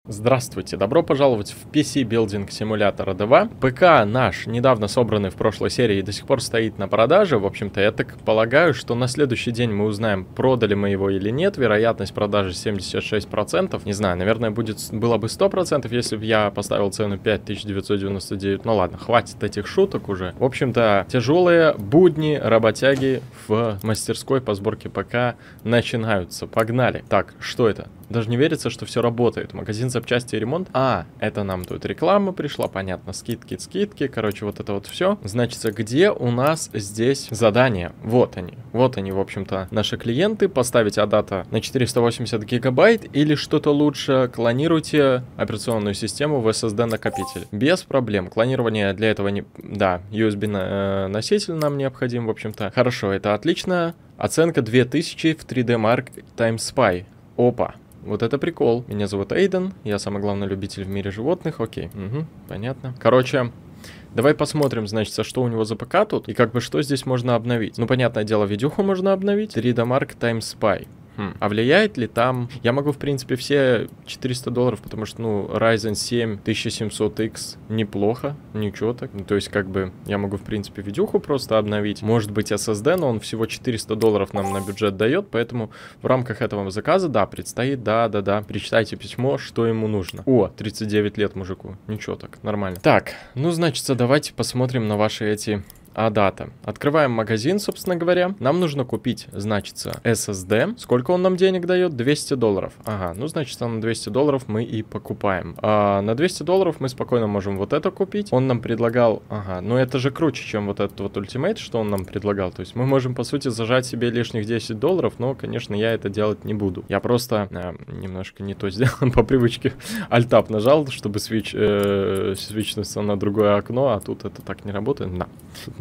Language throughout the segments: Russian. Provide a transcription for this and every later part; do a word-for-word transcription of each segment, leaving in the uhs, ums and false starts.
Здравствуйте, добро пожаловать в пи си Building Simulator два. ПК наш, недавно собранный в прошлой серии, до сих пор стоит на продаже. В общем-то, я так полагаю, что на следующий день мы узнаем, продали мы его или нет. Вероятность продажи семьдесят шесть процентов. Не знаю, наверное, будет, было бы сто процентов, если бы я поставил цену пять тысяч девятьсот девяносто девять. Ну ладно, хватит этих шуток уже. В общем-то, тяжелые будни работяги в мастерской по сборке ПК начинаются. Погнали. Так, что это? Даже не верится, что все работает. Магазин запчасти и ремонт. А, это нам тут реклама пришла, понятно. Скидки, скидки. Короче, вот это вот все. Значит, где у нас здесь задания? Вот они. Вот они, в общем-то, наши клиенты. Поставить адата на четыреста восемьдесят гигабайт или что-то лучше. Клонируйте операционную систему в эс эс ди-накопитель. Без проблем. Клонирование для этого не... Да, ю эс би-носитель нам необходим, в общем-то. Хорошо, это отлично. Оценка две тысячи в три дэ Mark Time Spy. Опа. Вот это прикол. Меня зовут Эйден, я самый главный любитель в мире животных. Окей, угу, понятно. Короче, давай посмотрим, значит, что у него за ПК тут и как бы что здесь можно обновить. Ну, понятное дело, видюху можно обновить. три дэ Mark Time Spy. Хм. А влияет ли там... Я могу, в принципе, все четыреста долларов, потому что, ну, Ryzen семь тысяча семьсот икс неплохо, ничего так. Ну, то есть, как бы, я могу, в принципе, видюху просто обновить. Может быть, эс эс ди, но он всего четыреста долларов нам на бюджет дает, поэтому в рамках этого заказа, да, предстоит, да-да-да, перечитайте письмо, что ему нужно. О, тридцать девять лет мужику, ничего так, нормально. Так, ну, значит, давайте посмотрим на ваши эти... адата. Открываем магазин, собственно говоря. Нам нужно купить, значится, эс эс ди. Сколько он нам денег дает? двести долларов. Ага, ну, значит, на двести долларов мы и покупаем. А на двести долларов мы спокойно можем вот это купить. Он нам предлагал... Ага, ну это же круче, чем вот этот вот ультимейт, что он нам предлагал. То есть мы можем, по сути, зажать себе лишних десять долларов, но, конечно, я это делать не буду. Я просто э, немножко не то сделал. По привычке альтап нажал, чтобы свич, э, свичнуться на другое окно, а тут это так не работает. На.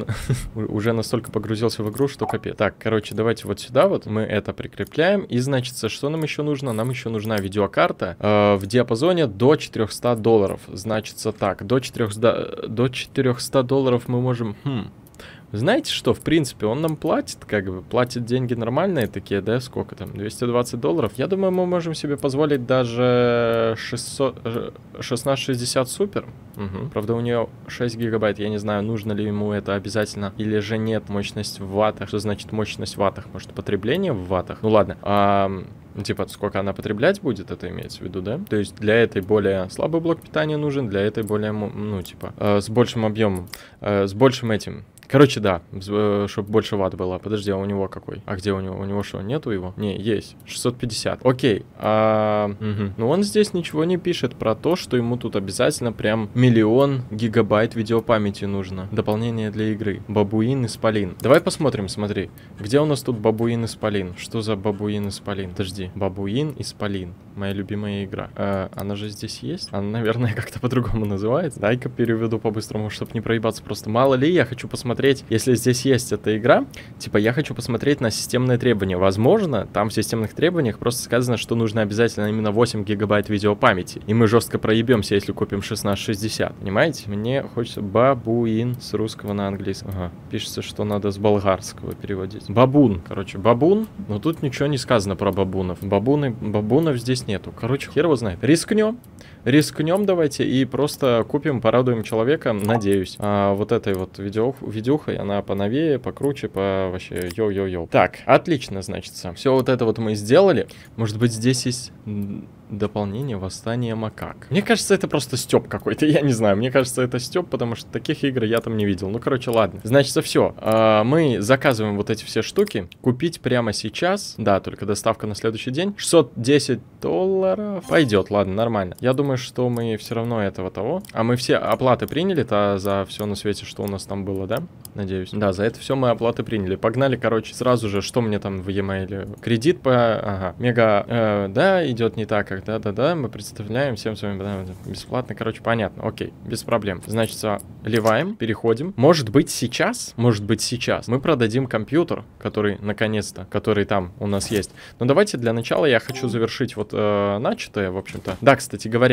Уже настолько погрузился в игру, что капец. Так, короче, давайте вот сюда вот мы это прикрепляем. И, значит, что нам еще нужно? Нам еще нужна видеокарта э, в диапазоне до четырёхсот долларов. Значится так, до четырёхсот, до четырёхсот долларов мы можем... Хм. Знаете что, в принципе, он нам платит, как бы, платит деньги нормальные такие, да, сколько там, двести двадцать долларов. Я думаю, мы можем себе позволить даже шестьсот, шестнадцать шестьдесят супер. Угу. Правда, у нее шесть гигабайт, я не знаю, нужно ли ему это обязательно или же нет. Мощность в ваттах, что значит мощность в ваттах? Может, потребление в ваттах? Ну ладно, а... Типа, сколько она потреблять будет, это имеется в виду, да? То есть для этой более слабый блок питания нужен, для этой более, ну, типа, э, с большим объемом, э, с большим этим. Короче, да, чтобы больше ватт было. Подожди, а у него какой? А где у него? У него что, нету его? Не, есть. шестьсот пятьдесят. Окей. А, угу. Но он здесь ничего не пишет про то, что ему тут обязательно прям миллион гигабайт видеопамяти нужно. Дополнение для игры. Бабуин Исполин. Давай посмотрим, смотри. Где у нас тут Бабуин Исполин? Что за Бабуин Исполин? Подожди. Бабуин Исполин. Моя любимая игра. А, она же здесь есть? Она, наверное, как-то по-другому называется. Дай-ка переведу по-быстрому, чтобы не проебаться. Просто мало ли, я хочу посмотреть. Если здесь есть эта игра, типа я хочу посмотреть на системные требования. Возможно, там в системных требованиях просто сказано, что нужно обязательно именно восемь гигабайт видеопамяти. И мы жестко проебемся, если купим шестнадцать шестьдесят. Понимаете? Мне хочется бабуин с русского на английский. Ага. Пишется, что надо с болгарского переводить. Бабун. Короче, бабун. Но тут ничего не сказано про бабунов. Бабуны, бабунов здесь нету. Короче, хер его знает. Рискнем. Рискнем давайте и просто купим, порадуем человека, надеюсь. А вот этой вот видео, видюхой, она поновее, покруче, по вообще йоу-йоу-йоу. Так, отлично, значится. Все вот это вот мы сделали. Может быть, здесь есть... дополнение восстания макак. Мне кажется, это просто стёб какой-то, я не знаю. Мне кажется, это стёб, потому что таких игр я там не видел. Ну, короче, ладно. Значит, все. А, мы заказываем вот эти все штуки. Купить прямо сейчас. Да, только доставка на следующий день. шестьсот десять долларов. Пойдет, ладно, нормально. Я думаю, что мы все равно этого того. А мы все оплаты приняли-то за все на свете, что у нас там было, да? Надеюсь. Да, за это все мы оплаты приняли. Погнали, короче, сразу же, что мне там в e-mail? Кредит по... Ага. Мега... Э, да, идет не так, как да-да-да, мы представляем всем с вами да, бесплатно, короче, понятно, окей, без проблем. Значит, ливаем, переходим. Может быть сейчас, может быть сейчас мы продадим компьютер, который, наконец-то, который там у нас есть. Но давайте для начала я хочу завершить вот э, начатое, в общем-то. Да, кстати говоря,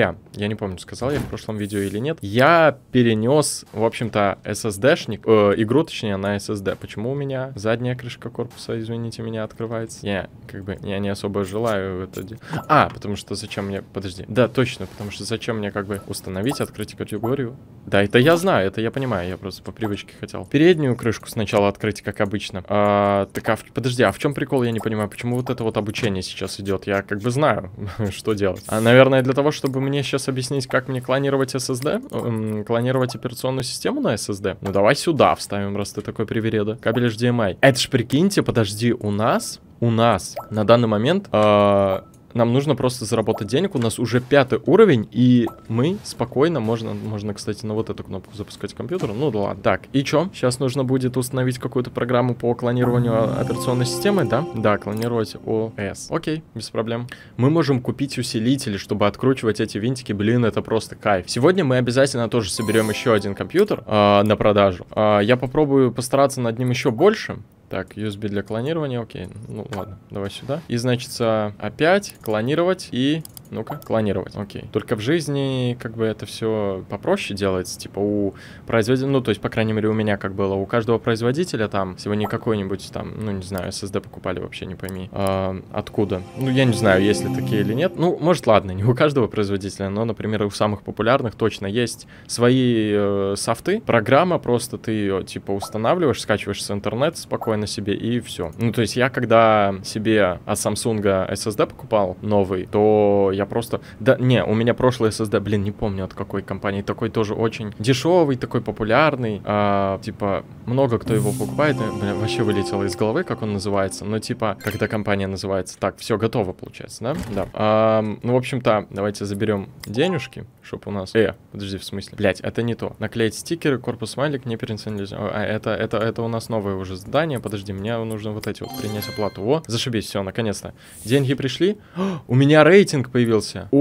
говоря, я не помню, сказал я в прошлом видео или нет, я перенес, в общем-то, эс эс ди-шник, э, игру, точнее, на эс эс ди. Почему у меня задняя крышка корпуса, извините меня, открывается? Я, как бы, я не особо желаю это делать. А, потому что зачем мне... Подожди. Да, точно, потому что зачем мне, как бы, установить, открыть категорию? Да, это я знаю, это я понимаю, я просто по привычке хотел. Переднюю крышку сначала открыть, как обычно. А, так, а в... подожди, а в чем прикол, я не понимаю, почему вот это вот обучение сейчас идет? Я, как бы, знаю, что делать. А, наверное, для того, чтобы мне сейчас объяснить, как мне клонировать эс эс ди, эм, клонировать операционную систему на эс эс ди. Ну, давай сюда вставим, раз ты такой привереда. Кабель эйч ди эм ай. Это ж, прикиньте, подожди, у нас, у нас на данный момент... Э Нам нужно просто заработать денег, у нас уже пятый уровень, и мы спокойно, можно, можно, кстати, на вот эту кнопку запускать компьютер, ну да ладно. Так, и чё? Сейчас нужно будет установить какую-то программу по клонированию операционной системы, да? Да, клонировать о эс. Окей, без проблем. Мы можем купить усилители, чтобы откручивать эти винтики, блин, это просто кайф. Сегодня мы обязательно тоже соберем еще один компьютер э, на продажу. Э, я попробую постараться над ним еще больше. Так, ю эс би для клонирования, окей. Ну ладно, давай сюда. И, значит, опять клонировать и... Ну-ка, клонировать, окей. Только в жизни, как бы, это все попроще делается. Типа у производителя, ну, то есть, по крайней мере, у меня как было. У каждого производителя там, если вы не какой-нибудь там, ну, не знаю, эс эс ди покупали, вообще не пойми, э, откуда. Ну, я не знаю, есть ли такие или нет. Ну, может, ладно, не у каждого производителя, но, например, у самых популярных точно есть свои э, софты. Программа, просто ты ее, типа, устанавливаешь, скачиваешь с интернета спокойно себе, и все. Ну, то есть, я когда себе от Samsung эс эс ди покупал новый, то я просто... Да, не, у меня прошлый эс эс ди, блин, не помню от какой компании, такой тоже очень дешевый, такой популярный, а, типа, много кто его покупает, блин, вообще вылетело из головы, как он называется, но типа, как эта компания называется, так, все готово, получается, да? Да. А, ну, в общем-то, давайте заберем денежки, чтобы у нас... Э, подожди, в смысле? Блять, это не то. Наклеить стикеры, корпус смайлик, не перенационализировать. А, это, это, это у нас новое уже задание, подожди, мне нужно вот эти вот принять оплату. О, зашибись, все, наконец-то. Деньги пришли. О, у меня рейтинг появился.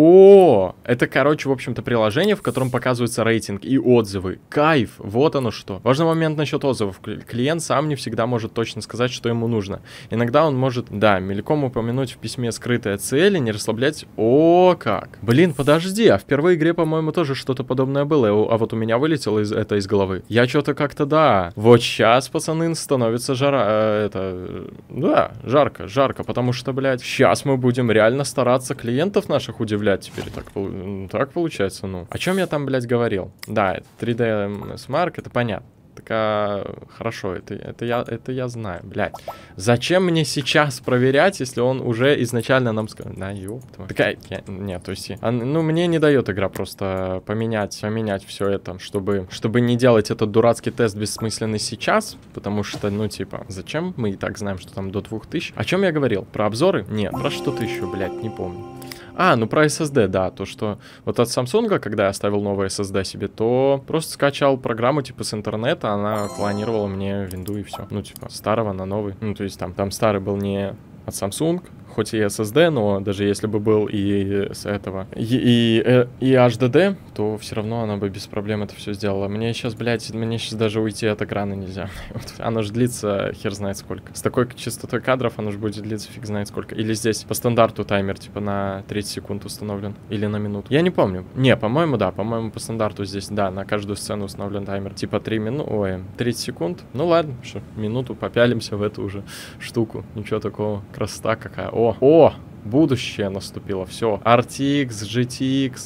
О, это, короче, в общем-то, приложение, в котором показывается рейтинг и отзывы. Кайф, вот оно что. Важный момент насчет отзывов. Клиент сам не всегда может точно сказать, что ему нужно. Иногда он может, да, мельком упомянуть в письме скрытые цели, не расслаблять. О, как. Блин, подожди, а в первой игре, по-моему, тоже что-то подобное было. А вот у меня вылетело из, это из головы. Я что-то как-то, да. Вот сейчас, пацаны, становится жара... Э, это... Да, жарко, жарко, потому что, блядь, сейчас мы будем реально стараться клиентов наших удивлять теперь. Так, так получается, ну. О чем я там, блядь, говорил? Да, три дэ эс Mark, это понятно. Так, а, хорошо, это, это, я, это я знаю, блядь. Зачем мне сейчас проверять, если он уже изначально нам сказал? Да, ёпта. Такая, я, нет, то есть, а, ну, мне не дает игра просто поменять, поменять все это, чтобы, чтобы не делать этот дурацкий тест бессмысленный сейчас, потому что, ну, типа, зачем? Мы и так знаем, что там до двух тысяч. О чем я говорил? Про обзоры? Нет, про что-то еще, блядь, не помню. А, ну про эс эс ди, да, то, что вот от Samsung, когда я ставил новый эс эс ди себе, то просто скачал программу типа с интернета, она клонировала мне винду и все. Ну, типа, старого на новый. Ну, то есть там, там старый был не от Samsung, хоть и эс эс ди, но даже если бы был и с этого, и, и, и эйч ди ди, то все равно она бы без проблем это все сделала. Мне сейчас, блядь, мне сейчас даже уйти от экрана нельзя. Оно же длится хер знает сколько. С такой частотой кадров оно же будет длиться фиг знает сколько. Или здесь по стандарту таймер типа на тридцать секунд установлен. Или на минуту. Я не помню. Не, по-моему, да. По-моему, по стандарту здесь, да, на каждую сцену установлен таймер. Типа три минуты, ой, тридцать секунд. Ну ладно, что, минуту попялимся в эту уже штуку. Ничего такого. Красота какая. О, о! Будущее наступило, все. ар ти экс, джи ти экс,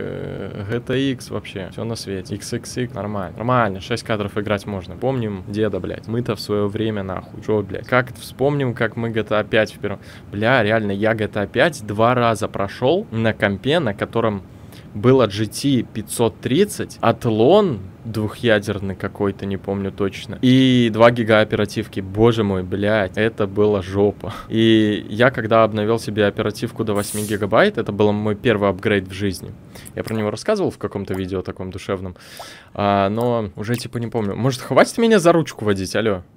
джи ти экс вообще, все на свете. икс икс икс, нормально. Нормально, шесть кадров играть можно. Помним деда, блядь. Мы-то в свое время, нахуй. Что, блядь? Как вспомним, как мы джи ти эй пять в первом... Бля, реально, я джи ти эй пять два раза прошел на компе, на котором было джи ти пятьсот тридцать, Атлон двухъядерный какой-то, не помню точно, и два гига оперативки. Боже мой, блядь, это была жопа. И я, когда обновил себе оперативку до восьми гигабайт, это был мой первый апгрейд в жизни. Я про него рассказывал в каком-то видео таком душевном, а, но уже типа не помню. Может, хватит меня за ручку водить, алло?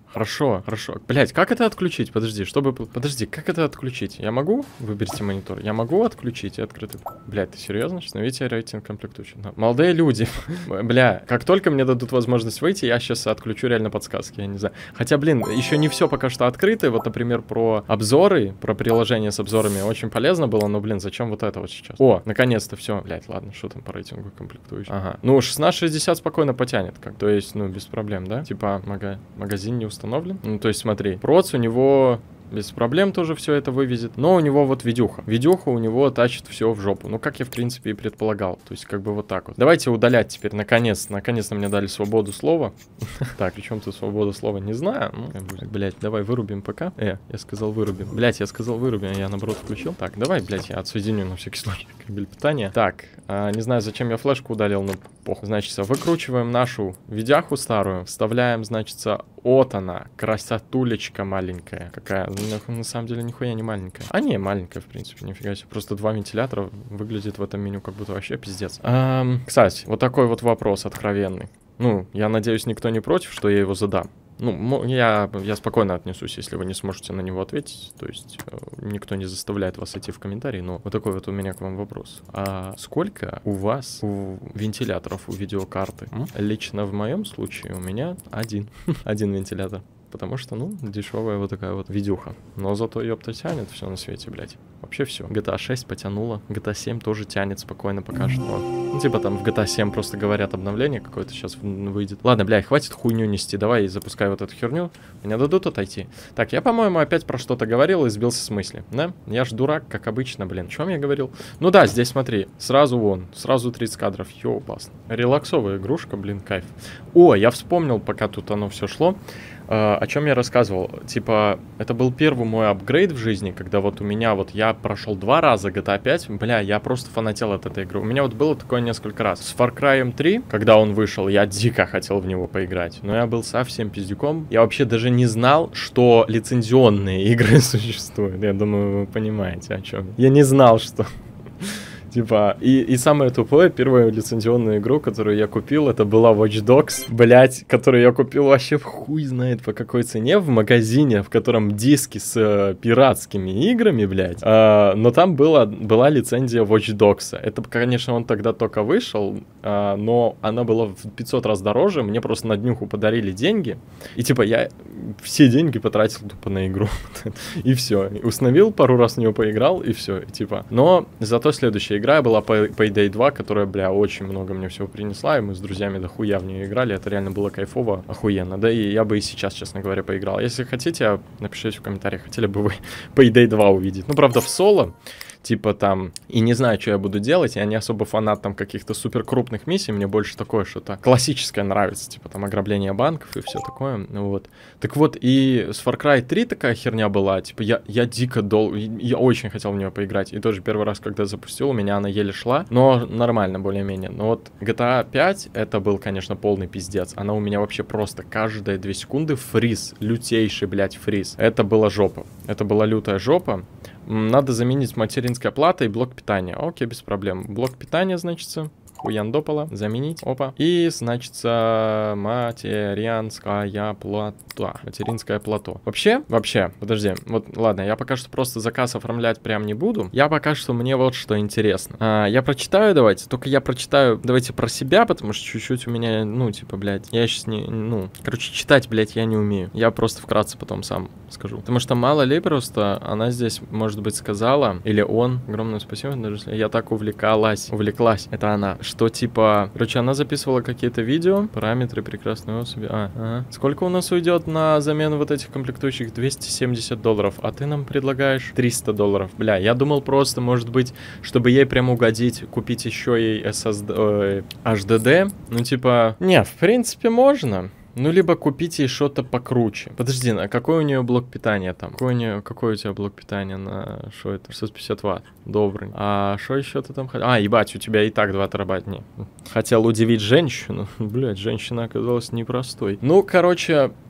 Хорошо, хорошо. Блять, как это отключить? Подожди, чтобы... Подожди, как это отключить? Я могу? Выберите монитор. Я могу отключить и открытый? Блять, ты серьезно? Установите рейтинг комплектующих. Да. Молодые люди. Бля, как только мне дадут возможность выйти, я сейчас отключу реально подсказки, я не знаю. Хотя, блин, еще не все пока что открыто. Вот, например, про обзоры, про приложение с обзорами очень полезно было, но, блин, зачем вот это вот сейчас? О, наконец-то все. Блять, ладно, что там по рейтингу комплектующих? Ага. Ну, шестнадцать шестьдесят спокойно потянет, как. То есть, ну, без проблем, да? Типа, мага... магазин не установлен. Установлен. Ну, то есть, смотри, проц у него без проблем тоже все это вывезет. Но у него вот видюха. Видюха у него тащит все в жопу. Ну, как я, в принципе, и предполагал. То есть, как бы вот так вот. Давайте удалять теперь, наконец. Наконец-то мне дали свободу слова. Так, при чем тут свобода слова? Не знаю. Ну, блять, давай вырубим ПК. Э, я сказал вырубим. Блять, я сказал вырубим, а я, наоборот, включил. Так, давай, блять, я отсоединю на всякий случай кабель питания. Так, не знаю, зачем я флешку удалил, но похуй. Значит, выкручиваем нашу видяху старую. Вставляем, значит, вот она, красотулечка маленькая. Какая? На самом деле, нихуя не маленькая. А не, маленькая, в принципе, нифига себе. Просто два вентилятора выглядит в этом меню как будто вообще пиздец. Эм, кстати, вот такой вот вопрос откровенный. Ну, я надеюсь, никто не против, что я его задам. Ну, я, я спокойно отнесусь, если вы не сможете на него ответить. То есть, э, никто не заставляет вас идти в комментарии. Но вот такой вот у меня к вам вопрос. А сколько у вас у вентиляторов у видеокарты? М? Лично в моем случае у меня один. Один вентилятор. Потому что, ну, дешевая вот такая вот видюха. Но зато ёпта тянет все на свете, блядь. Вообще все. джи ти эй шесть потянула. джи ти эй семь тоже тянет спокойно пока что. Ну, типа там в джи ти эй семь просто говорят обновление какое-то сейчас выйдет. Ладно, блядь, хватит хуйню нести. Давай запускай вот эту херню. Меня дадут отойти. Так, я, по-моему, опять про что-то говорил и сбился с мысли. Да? Я ж дурак, как обычно, блин. О чем я говорил? Ну да, здесь смотри. Сразу вон. Сразу тридцать кадров. Ёпасно. Релаксовая игрушка, блин, кайф. О, я вспомнил, пока тут оно все шло. Uh, о чем я рассказывал. Типа, это был первый мой апгрейд в жизни, когда вот у меня вот я прошел два раза джи ти эй пять. Бля, я просто фанател от этой игры. У меня вот было такое несколько раз. С Far Cry три, когда он вышел, я дико хотел в него поиграть. Но я был совсем пиздюком. Я вообще даже не знал, что лицензионные игры существуют. Я думаю, вы понимаете, о чем. Я не знал, что... Типа, и, и самое тупое, первую лицензионную игру, которую я купил, это была Watch Dogs, блять, которую я купил вообще в хуй знает по какой цене, в магазине, в котором диски с э, пиратскими играми, блять. А, но там была, была лицензия Watch Dogs. Это, конечно, он тогда только вышел, а, но она была в пятьсот раз дороже, мне просто на днюху подарили деньги, и типа я все деньги потратил тупо на игру. И все. Установил, пару раз в нее поиграл, и все. Типа. Но зато следующая игра была Payday два, которая, бля, очень много мне всего принесла, и мы с друзьями дохуя в нее играли, это реально было кайфово, охуенно, да, и я бы и сейчас, честно говоря, поиграл. Если хотите, напишите в комментариях, хотели бы вы Payday два увидеть. Ну, правда, в соло, типа там, и не знаю, что я буду делать, я не особо фанат там каких-то супер крупных миссий, мне больше такое что-то классическое нравится, типа там ограбление банков и все такое, вот. Так вот, и с Far Cry три такая херня была, типа я, я дико дол... я очень хотел в нее поиграть, и тоже первый раз, когда запустил, у меня она еле шла, но нормально более-менее. Но вот джи ти эй пять, это был, конечно, полный пиздец, она у меня вообще просто каждые две секунды фриз, лютейший, блядь, фриз. Это была жопа, это была лютая жопа. Надо заменить материнская плата и блок питания. Окей, без проблем. Блок питания, значит, хуяндопола. Заменить. Опа. И, значит, материнская плата. Материнское плато. Вообще, вообще, подожди. Вот, ладно, я пока что просто заказ оформлять прям не буду. Я пока что, мне вот что интересно. А, я прочитаю, давайте. Только я прочитаю, давайте про себя, потому что чуть-чуть у меня, ну, типа, блядь, я сейчас не, ну, короче, читать, блядь, я не умею. Я просто вкратце потом сам скажу. Потому что мало ли просто она здесь, может быть, сказала, или он, огромное спасибо, даже я так увлекалась, увлеклась, это она, что типа, короче, она записывала какие-то видео, параметры прекрасной особи, а, ага. Сколько у нас уйдет на замену вот этих комплектующих? двести семьдесят долларов, а ты нам предлагаешь триста долларов, бля, я думал просто, может быть, чтобы ей прям угодить, купить еще ей эс эс ди, э, эйч ди ди, ну типа, не, в принципе, можно. Ну, либо купить ей что-то покруче. Подожди, а какой у нее блок питания там? Какой у, нее, какой у тебя блок питания на... Что это? шестьсот пятьдесят ватт. Добрый. А что еще ты там... А, ебать, у тебя и так два терабайта. Не. Хотел удивить женщину. Блядь, женщина оказалась непростой. Ну, короче...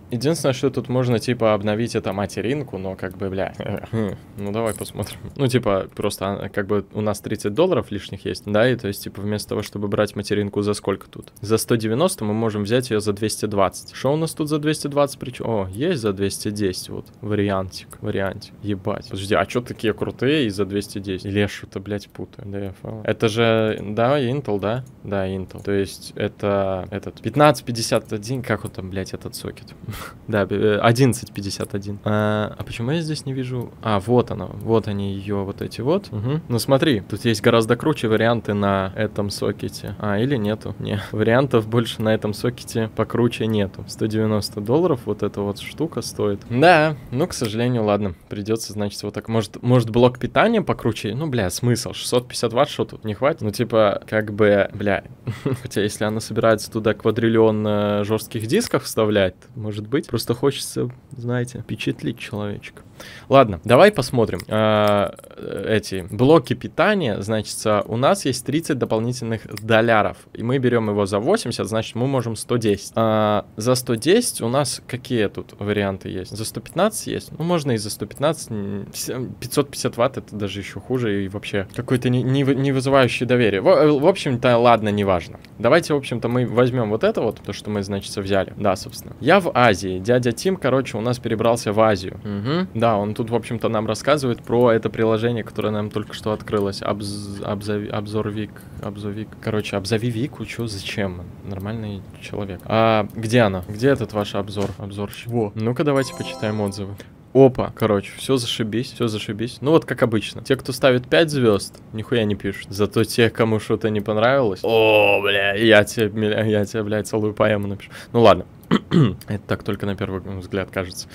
Единственное, что тут можно, типа, обновить это материнку, но как бы, бля, ну давай посмотрим. Ну, типа, просто, как бы, у нас тридцать долларов лишних есть, да, и то есть, типа, вместо того, чтобы брать материнку за сколько тут? За сто девяносто мы можем взять ее за двести двадцать. Что у нас тут за двести двадцать? Причем, о, есть за двести десять, вот, вариантик, вариантик, ебать. Подожди, а что такие крутые и за двести десять? Или я что-то, блядь, путаю, да, я фал. Это же, да, Intel, да? Да, Intel. То есть, это, этот, пятнадцать пятьдесят один, как он там, блядь, этот сокет? Да, одиннадцать пятьдесят один. А, а почему я здесь не вижу? А, вот она. Вот они ее, вот эти вот. Угу. Ну смотри, тут есть гораздо круче варианты на этом сокете. А, или нету? Не. Вариантов больше на этом сокете покруче нету. сто девяносто долларов вот эта вот штука стоит. Да, ну, к сожалению, ладно. Придется, значит, вот так. Может, может блок питания покруче? Ну, бля, смысл. шестьсот пятьдесят ватт, что тут не хватит? Ну, типа, как бы, бля. Хотя, если она собирается туда квадриллион э, жестких дисков вставлять, может быть. Просто хочется, знаете, впечатлить человечка. Ладно, давай посмотрим. А, эти блоки питания, значит, у нас есть тридцать дополнительных долларов. И мы берем его за восемьдесят, значит, мы можем сто десять. А, за сто десять у нас какие тут варианты есть? За сто пятнадцать есть? Ну, можно и за сто пятнадцать. пятьсот пятьдесят ватт это даже еще хуже и вообще какой-то не, не, не вызывающий доверие. В, в общем-то, ладно, неважно. Давайте, в общем-то, мы возьмем вот это вот, то, что мы, значит, взяли. Да, собственно. Я в Азии. Дядя Тим, короче, у нас перебрался в Азию. Угу. Да, он тут, в общем-то, нам рассказывает про это приложение, которое нам только что открылось. Обз... Обзови... Обзорвик. Обзовик. Короче, обзови Вику. Чё, зачем? Нормальный человек. А где она? Где этот ваш обзор? Обзорщик. Во. Ну-ка, давайте почитаем отзывы. Опа, короче, все зашибись, все зашибись. Ну вот как обычно. Те, кто ставит пять звезд, нихуя не пишут. Зато те, кому что-то не понравилось. О, бля, я тебе, я тебе, блядь, целую поэму напишу. Ну ладно. Это так только на первый взгляд кажется.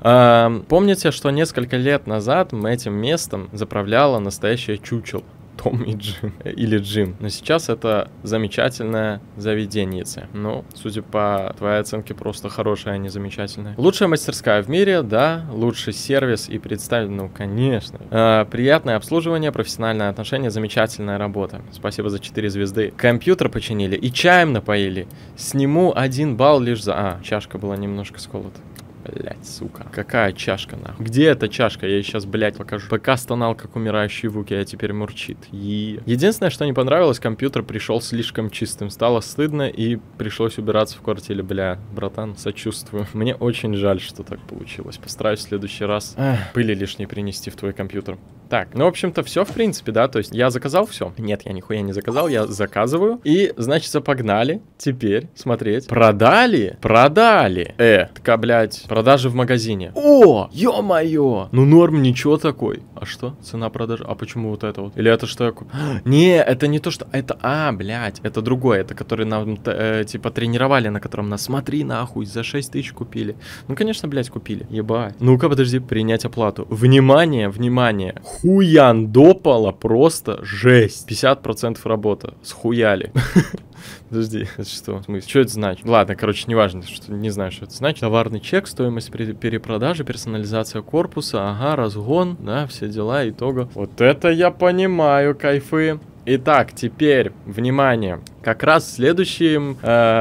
А, помните, что несколько лет назад этим местом заправляла настоящее чучело? Том и Джим. Или Джим. Но сейчас это замечательное заведеньице. Ну, судя по твоей оценке, просто хорошая, а не замечательная. Лучшая мастерская в мире, да. Лучший сервис и представитель, ну, конечно. А, приятное обслуживание, профессиональное отношение, замечательная работа. Спасибо за четыре звезды. Компьютер починили и чаем напоили. Сниму один балл лишь за... А, чашка была немножко сколота. Блять, сука. Какая чашка, нахуй? Где эта чашка? Я ей сейчас, блядь, покажу. ПК стонал, как умирающий Вуки, а теперь мурчит. И... Единственное, что не понравилось, компьютер пришел слишком чистым. Стало стыдно и пришлось убираться в квартире. Бля, братан, сочувствую. Мне очень жаль, что так получилось. Постараюсь в следующий раз Эх, пыли лишней принести в твой компьютер. Так, ну, в общем-то, все, в принципе, да, то есть я заказал все. Нет, я нихуя не заказал, я заказываю. И, значит, погнали теперь смотреть. Продали? Продали. Э, такая, блядь, продажи в магазине. О, ё-моё. Ну, норм, ничего такой. А что? Цена продажи? А почему вот это вот? Или это что я купил? Не, это не то, что... Это, а, блядь, это другое. Это который нам, э, типа, тренировали, на котором нас, смотри, нахуй, за шесть тысяч купили. Ну, конечно, блядь, купили. Ебать. Ну-ка, подожди, принять оплату. Внимание, внимание. Хуяндопала просто жесть. пятьдесят процентов работа. Схуяли. Подожди, это что? В смысле? Что это значит? Ладно, короче, неважно, что не знаю, что это значит. Товарный чек, стоимость перепродажи, персонализация корпуса, ага, разгон, да, все дела, итога. Вот это я понимаю, кайфы. Итак, теперь, внимание, как раз в следующем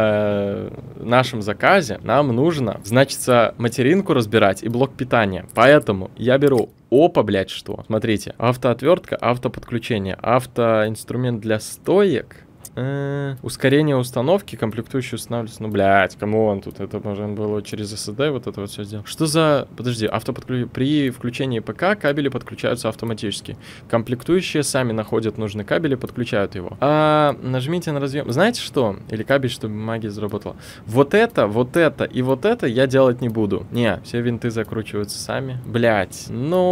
э, нашем заказе нам нужно, значится, материнку разбирать и блок питания. Поэтому я беру, опа, блядь, что? Смотрите, автоотвертка, автоподключение, автоинструмент для стоек. Э, ускорение установки, комплектующие устанавливаются. Ну, блядь, камон, тут это можно было через эс эс ди вот это вот все сделать. Что за... Подожди, автоподключ... При включении ПК кабели подключаются автоматически. Комплектующие сами находят нужный кабель и подключают его. А нажмите на разъем. Знаете что? Или кабель, чтобы магия заработала. Вот это, вот это и вот это я делать не буду. Не, все винты закручиваются сами. Блядь,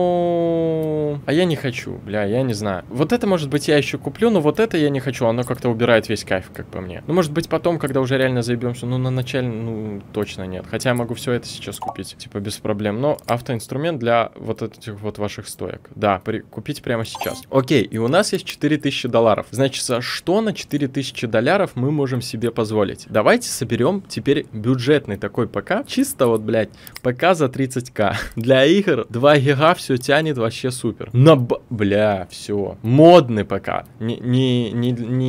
ну... А я не хочу, бля, я не знаю. Вот это, может быть, я еще куплю, но вот это я не хочу. Оно как-то убирает весь кайф, как по мне. Ну, может быть, потом, когда уже реально заебемся, ну, на начале, ну, точно нет. Хотя я могу все это сейчас купить, типа, без проблем. Но автоинструмент для вот этих вот ваших стоек. Да, при... купить прямо сейчас. Окей, и у нас есть четыре тысячи долларов. Значит, что на четыре тысячи долларов мы можем себе позволить? Давайте соберем теперь бюджетный такой ПК. Чисто вот, блядь, ПК за тридцать ка. Для игр два гига все тянет вообще супер. На б... Бля, все. Модный ПК. Не, не, не, не бюджет.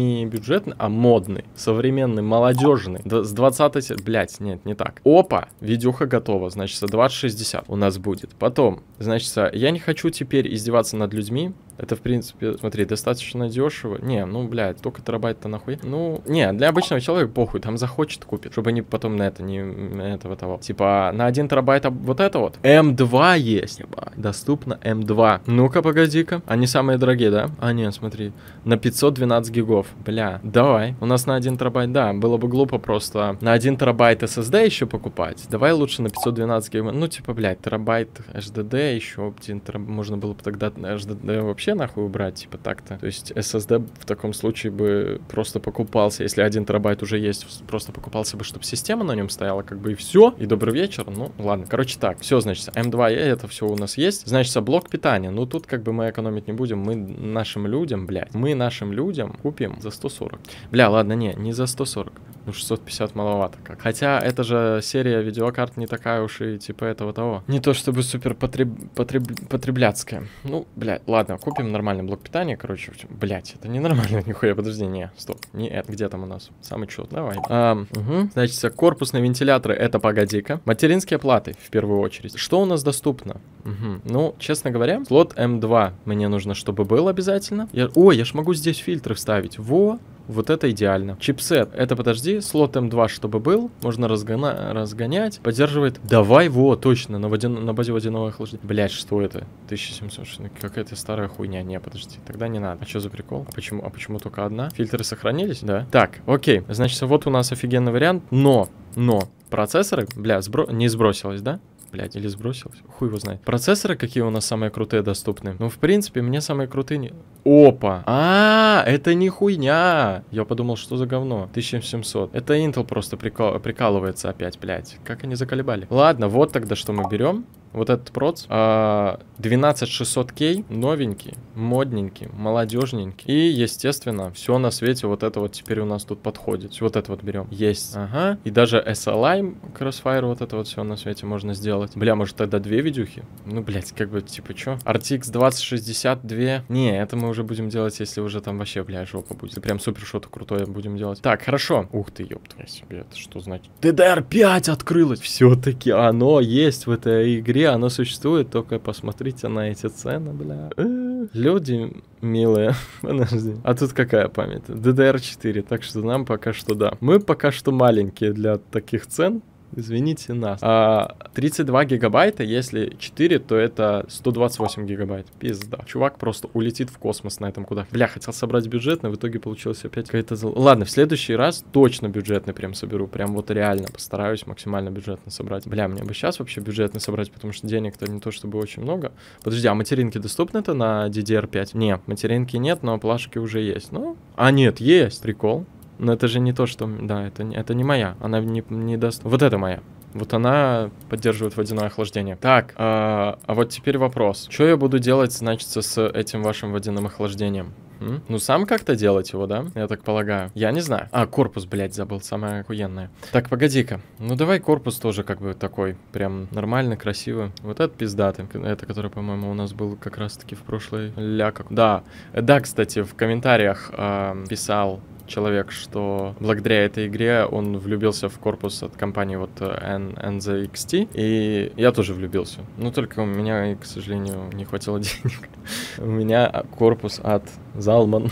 бюджетный, а модный, современный, молодежный. С двадцатой... Блять, нет, не так. Опа, видюха готова. Значит, двадцать шестьдесят у нас будет. Потом, значит, я не хочу теперь издеваться над людьми. Это, в принципе, смотри, достаточно дешево. Не, ну, блядь, только терабайт-то нахуй. Ну, не, для обычного человека похуй, там захочет, купит. Чтобы они потом на это, не на этого того. Типа, на один терабайт вот это вот. эм два есть. Доступно эм два. Ну-ка, погоди-ка. Они самые дорогие, да? А, нет, смотри. На пятьсот двенадцать гигов. Бля, давай. У нас на один терабайт, да, было бы глупо просто на один терабайт эс эс ди еще покупать. Давай лучше на пятьсот двенадцать гигов. Ну, типа, блядь, терабайт эйч ди ди еще. Можно было бы тогда эйч ди ди вообще нахуй убрать, типа так-то. То есть эс эс ди в таком случае бы просто покупался, если один терабайт уже есть, просто покупался бы, чтобы система на нем стояла, как бы и все. И добрый вечер. Ну, ладно. Короче, так. Все, значит, эм два и это все у нас есть. Значит, блок питания. Ну, тут как бы мы экономить не будем. Мы нашим людям, блядь, мы нашим людям купим за сто сорок. Бля, ладно, не, не за сто сорок. Ну, шестьсот пятьдесят маловато как. Хотя, это же серия видеокарт не такая уж и типа этого того. Не то чтобы супер потреб... Потреб... потребляцкая. Ну, блядь, ладно, купим нормальный блок питания, короче. Блядь, это не нормально, нихуя, подожди, не, стоп. Не это, где там у нас? Самый чёт, давай. А, угу. Значит, корпусные вентиляторы, это погоди-ка. Материнские платы, в первую очередь. Что у нас доступно? Угу. Ну, честно говоря, слот эм два мне нужно, чтобы был обязательно. Я... Ой, я ж могу здесь фильтры вставить. Во! Вот это идеально. Чипсет. Это, подожди, слот эм два, чтобы был. Можно разгона... разгонять. Поддерживает. Давай, во, точно. На, водян... на базе водяного охлаждения. Блять, что это? тысяча семьсот. Какая-то старая хуйня. Не, подожди. Тогда не надо. А что за прикол? А почему, а почему только одна? Фильтры сохранились? Да. Так, окей. Значит, вот у нас офигенный вариант. Но, но, процессоры, бля, сбро... не сбросилось, да? Блядь, или сбросилось? Хуй его знает. Процессоры какие у нас самые крутые доступны? Ну, в принципе, мне самые крутые не... Опа! А, это не хуйня! Я подумал, что за говно? тысяча семьсот. Это Intel просто прикол... прикалывается опять, блядь. Как они заколебали? Ладно, вот тогда что мы берем. Вот этот проц. А, двенадцать шестьсот кей. Новенький, модненький, молодежненький. И, естественно, все на свете вот это вот теперь у нас тут подходит. Вот это вот берем. Есть. Ага. И даже эс эл ай Crossfire, вот это вот все на свете можно сделать. Бля, может тогда две видюхи? Ну, блядь, как бы, типа, что? ар ти икс двадцать шестьдесят два. Не, это мы уже будем делать, если уже там вообще, бля, жопа будет. Прям супер что-то крутое будем делать. Так, хорошо. Ух ты, ёб твою себе, это что значит? ди ди ар пять открылось. Все-таки оно есть в этой игре. Оно существует, только посмотрите на эти цены, бля. Люди милые. Подожди. А тут какая память? ди ди ар четыре, так что нам пока что да. Мы пока что маленькие для таких цен. Извините нас. А, тридцать два гигабайта, если четыре, то это сто двадцать восемь гигабайт. Пизда. Чувак просто улетит в космос на этом куда. Бля, хотел собрать бюджетный, в итоге получилось опять какая-то... Зал... Ладно, в следующий раз точно бюджетный прям соберу. Прям вот реально постараюсь максимально бюджетно собрать. Бля, мне бы сейчас вообще бюджетный собрать, потому что денег-то не то чтобы очень много. Подожди, а материнки доступны-то на ди ди ар пять? Не, материнки нет, но плашки уже есть. Ну, а нет, есть. Прикол. Но это же не то, что... Да, это, это не моя. Она не, не даст... Вот это моя. Вот она поддерживает водяное охлаждение. Так, а, а вот теперь вопрос. Что я буду делать, значит, с этим вашим водяным охлаждением? М? Ну, сам как-то делать его, да? Я так полагаю. Я не знаю. А, корпус, блядь, забыл. Самое охуенное. Так, погоди-ка. Ну, давай корпус тоже как бы такой. Прям нормальный, красивый. Вот этот пиздатый. Это, который, по-моему, у нас был как раз-таки в прошлой ляка. Да. Да, кстати, в комментариях э, писал человек, что благодаря этой игре он влюбился в корпус от компании вот эн зет икс ти, и я тоже влюбился. Но только у меня, к сожалению, не хватило денег. У меня корпус от Залман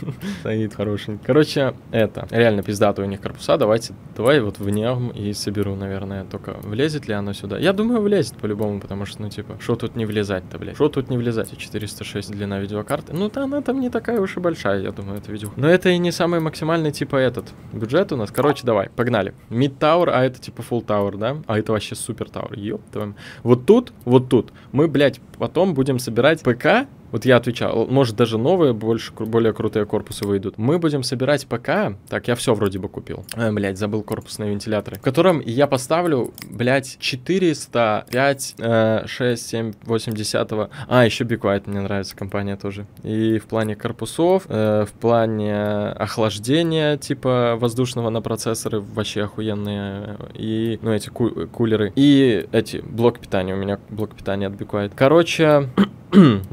стоит хороший. Короче, это реально пиздатые у них корпуса. Давайте, давай вот в нем и соберу, наверное. Только влезет ли оно сюда? Я думаю, влезет по-любому, потому что, ну, типа, что тут не влезать-то, блядь? Что тут не влезать? четыреста шесть длина видеокарты. Ну, она там не такая уж и большая, я думаю, это видео. Но это и не самый максимальный, типа, этот бюджет у нас. Короче, давай, погнали. Mid Tower, а это типа Full Tower, да? А это вообще Супер Tower. Ёп твою. Вот тут, вот тут мы, блядь, потом будем собирать ПК. Вот я отвечал, может даже новые, больше, более крутые корпусы выйдут. Мы будем собирать ПК. Так, я все вроде бы купил. Э, блядь, забыл корпусные вентиляторы. В котором я поставлю, блядь, четыреста пять, шесть, семь, восемь десятого. А, еще Be Quiet мне нравится компания тоже. И в плане корпусов, э, в плане охлаждения, типа воздушного на процессоры, вообще охуенные. И, ну, эти ку кулеры. И эти, блок питания. У меня блок питания от Be Quiet. Короче... Давай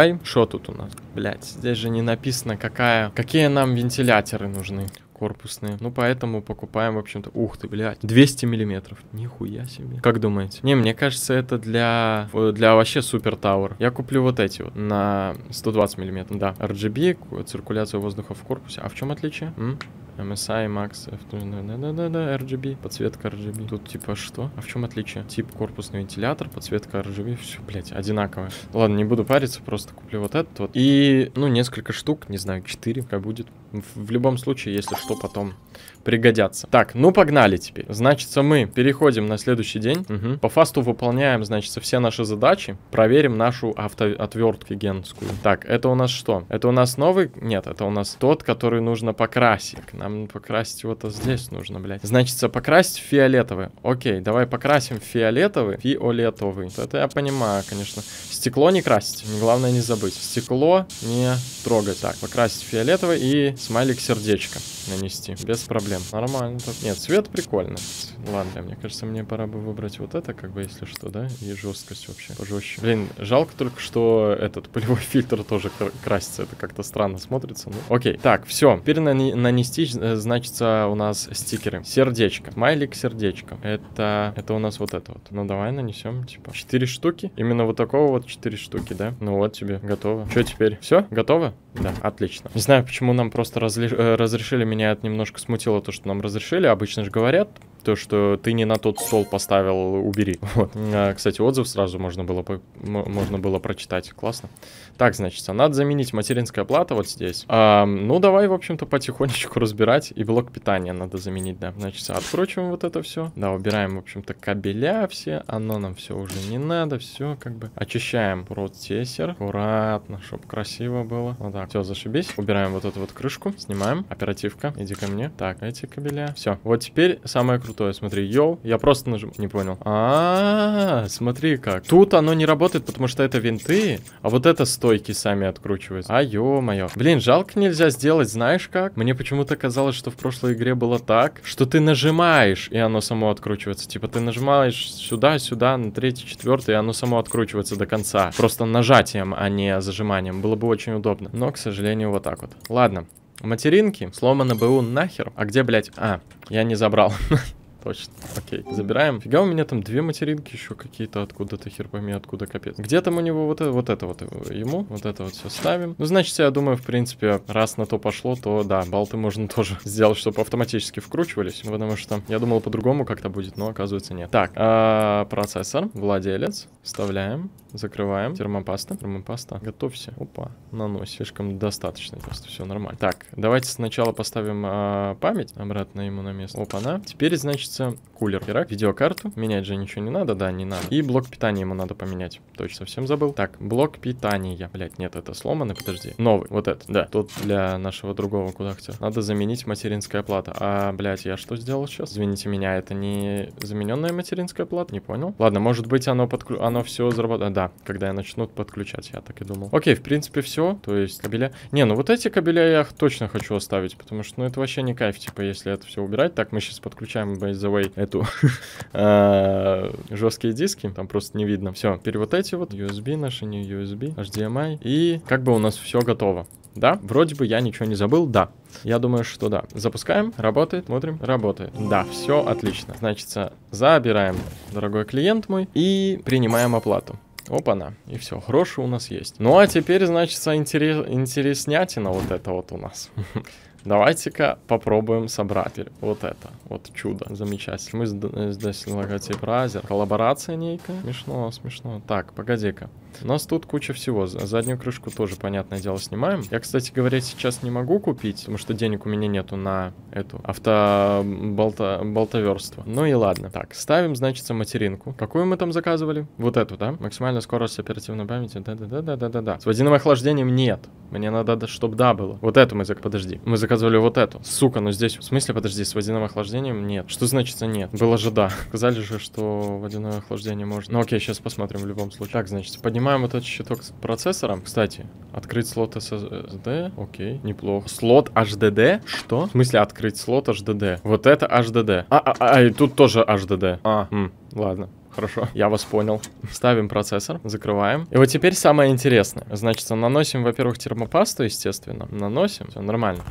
Давай, что тут у нас? Блять, здесь же не написано, какая, какие нам вентиляторы нужны. Корпусные. Ну, поэтому покупаем, в общем-то... Ух ты, блядь. двести миллиметров. Нихуя себе. Как думаете? Не, мне кажется, это для... Для вообще супер тауэр. Я куплю вот эти вот. На сто двадцать миллиметров. Да. эр джи би, циркуляция воздуха в корпусе. А в чем отличие? М? эм эс ай, Max, да-да-да-да, эр джи би, подсветка эр джи би. Тут типа что? А в чем отличие? Тип корпусный вентилятор, подсветка эр джи би, все, блядь, одинаковое. Ладно, не буду париться, просто куплю вот этот вот. И, ну, несколько штук, не знаю, четыре, как будет. В, в любом случае, если что, потом пригодятся. Так, ну погнали теперь. Значится, мы переходим на следующий день. Угу. По фасту выполняем, значится, все наши задачи. Проверим нашу автоотвертку генскую. Так, это у нас что? Это у нас новый? Нет, это у нас тот, который нужно покрасить. Нам покрасить вот здесь нужно, блядь. Значится, покрасить в фиолетовый. Окей, давай покрасим в фиолетовый. Фиолетовый. Это я понимаю, конечно. Стекло не красить. Главное не забыть. Стекло не трогать. Так, покрасить в фиолетовый и смайлик сердечко нанести. Без проблем. Нормально. Нет, цвет прикольный. Ладно, мне кажется, мне пора бы выбрать вот это, как бы, если что, да? И жесткость вообще пожестче. Блин, жалко только, что этот полевой фильтр тоже красится. Это как-то странно смотрится. Ну, окей. Так, все. Теперь нани нанести, значится, у нас стикеры. Сердечко. Смайлик сердечко. Это, это у нас вот это вот. Ну, давай нанесем, типа, четыре штуки. Именно вот такого вот четыре штуки, да? Ну вот тебе, готово. Что теперь? Все? Готово? Да, отлично. Не знаю, почему нам просто разли- разрешили. Меня это немножко смутило, то, что нам разрешили. Обычно же говорят, то, что ты не на тот стол поставил, убери. Вот. А, кстати, отзыв сразу можно было, по можно было прочитать. Классно. Так, значит, надо заменить материнская плата вот здесь. А, ну, давай, в общем-то, потихонечку разбирать. И блок питания надо заменить, да. Значит, откручиваем вот это все. Да, убираем, в общем-то, кабеля все. Оно нам все уже не надо. Все, как бы. Очищаем процессор. Аккуратно, чтобы красиво было. Вот так. Все, зашибись. Убираем вот эту вот крышку. Снимаем. Оперативка. Иди ко мне. Так, эти кабеля. Все. Вот теперь самое крутое. Смотри, йоу. Я просто нажимаю. Не понял. А, -а, а, смотри как. Тут оно не работает, потому что это винты. А вот это стойки сами откручиваются. А, ё-моё. Блин, жалко нельзя сделать, знаешь как? Мне почему-то казалось, что в прошлой игре было так, что ты нажимаешь, и оно само откручивается. Типа ты нажимаешь сюда, сюда, на третий, четвертый, и оно само откручивается до конца. Просто нажатием, а не зажиманием. Было бы очень удобно. Но, к сожалению, вот так вот. Ладно. Материнки. Сломано БУ нахер. А где, блядь? А, я не забрал. Точно. Окей, забираем. Фига, у меня там две материнки еще какие-то откуда-то, хер пойми, откуда, капец. Где там у него вот это вот, это вот ему? Вот это вот все ставим. Ну, значит, я думаю, в принципе, раз на то пошло, то да, болты можно тоже сделать, чтобы автоматически вкручивались. Потому что я думал, по-другому как-то будет, но оказывается нет. Так, а, процессор, владелец. Вставляем, закрываем. Термопаста, термопаста. Готовься. Опа, нанось. Слишком достаточно, просто все нормально. Так, давайте сначала поставим а, память обратно ему на место. Опа-на. Теперь, значит, кулер. Херак. Видеокарту. Менять же ничего не надо, да, не надо. И блок питания ему надо поменять. Точно, совсем забыл. Так, блок питания. Блять, нет, это сломанный, подожди. Новый, вот это, да. Тут для нашего другого куда хотел. Надо заменить материнская плата. А, блять, я что сделал сейчас? Извините меня, это не замененная материнская плата? Не понял. Ладно, может быть, оно подклю... оно все заработает. Да, когда я начну подключать, я так и думал. Окей, в принципе, все. То есть кабеля. Не, ну вот эти кабеля я точно хочу оставить, потому что, ну, это вообще не кайф, типа, если это все убирать. Так, мы сейчас подключаем by the way эту жесткие диски, там просто не видно. Все, теперь вот эти вот ю эс би наши, не ю эс би, эйч ди эм ай, и как бы у нас все готово. Да, вроде бы я ничего не забыл, да. Я думаю, что да. Запускаем, работает, смотрим, работает. Да, все отлично. Значит, забираем, дорогой клиент мой, и принимаем оплату. Опа-на, и все, гроши у нас есть. Ну а теперь, значит, интерес... интереснятина вот это вот у нас. Давайте-ка попробуем собрать вот это. Вот чудо. Замечательно. Мы здесь логотип Razer. Коллаборация нейка. Смешно, смешно. Так, погоди-ка. У нас тут куча всего. Заднюю крышку тоже, понятное дело, снимаем. Я, кстати говоря, сейчас не могу купить, потому что денег у меня нету на эту автоболтоверство. Ну и ладно. Так, ставим, значит, материнку. Какую мы там заказывали? Вот эту, да? Максимальная скорость оперативной памяти. Да-да-да-да-да-да. С водяным охлаждением нет. Мне надо, чтобы да было. Вот эту мы заказывали. Подожди. Мы заказывали вот эту. Сука, ну здесь... В смысле, подожди, с водяным охлаждением нет. Что значит нет? Было же да. Сказали же, что водяное охлаждение можно. Ну окей, сейчас посмотрим в любом случае. Так, значит, поднимаем вот этот щиток с процессором. Кстати, открыть слот эс эс ди. Окей, неплохо. Слот эйч ди ди? Что? В смысле открыть слот эйч ди ди? Вот это эйч ди ди. А, а, а, и тут тоже эйч ди ди. А, м, ладно. хорошо, я вас понял. Ставим процессор, закрываем. И вот теперь самое интересное. Значит, наносим, во-первых, термопасту, естественно. Наносим, все нормально.